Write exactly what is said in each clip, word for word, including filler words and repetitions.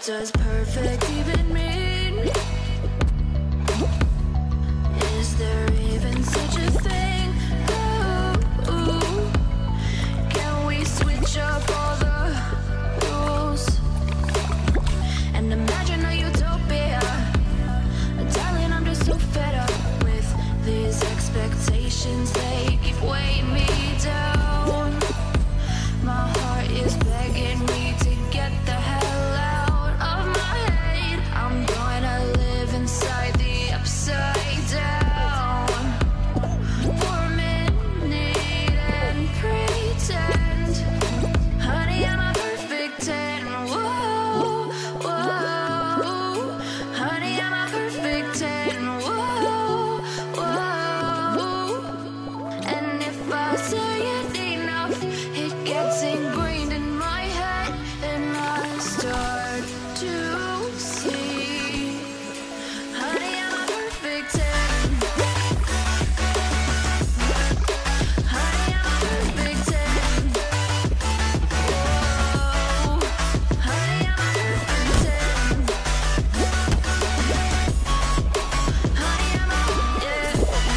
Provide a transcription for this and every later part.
does perfect even mean? Is there even such a thing? Ooh, ooh. Can we switch up all the rules and imagine a utopia? Darling, I'm just so fed up with these expectations. They keep weighing me down. My heart is begging me to get the hell out of my head. I'm gonna live inside the upside down for a minute and pretend, honey, I'm a perfect ten. Whoa, whoa, honey, I'm a perfect ten. Whoa, whoa, and if I say it enough, it gets ingrained in my head, and I start to see, honey, I'm a perfect ten. Honey, I'm a perfect ten. Whoa, honey, I'm a perfect ten. Honey, I'm a, yeah.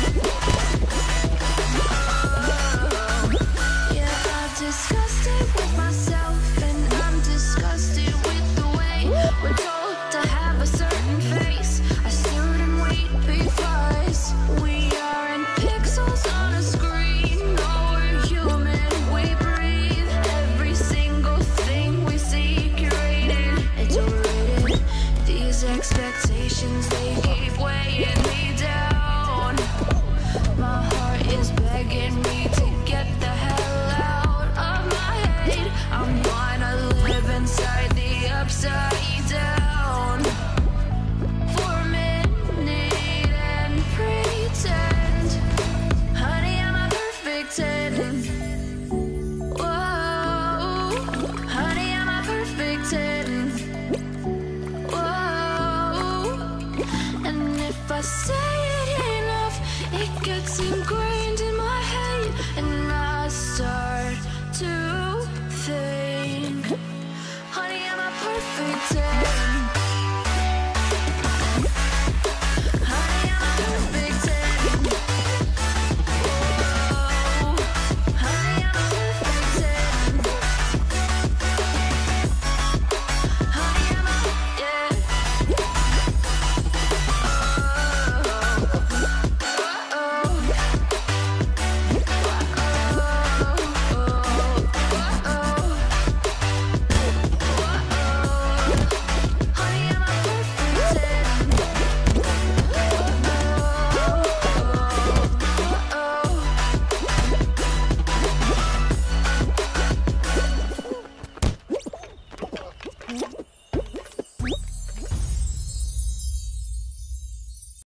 Oh, yeah, I've discussed it with myself, and I'm disgusted with the way we're told to have a certain face, a certain weight, because we aren't pixels on a screen. No, we're human, we breathe. Every single thing we see curated, it's overrated. These expectations, they keep weighing me down. My heart is begging me to get the hell out of my head. I'm gonna live inside the upside down for a minute and pretend, honey, I'm a perfect ten. Whoa, honey, I'm a perfect ten. Whoa, and if I say it enough, it gets ingrained.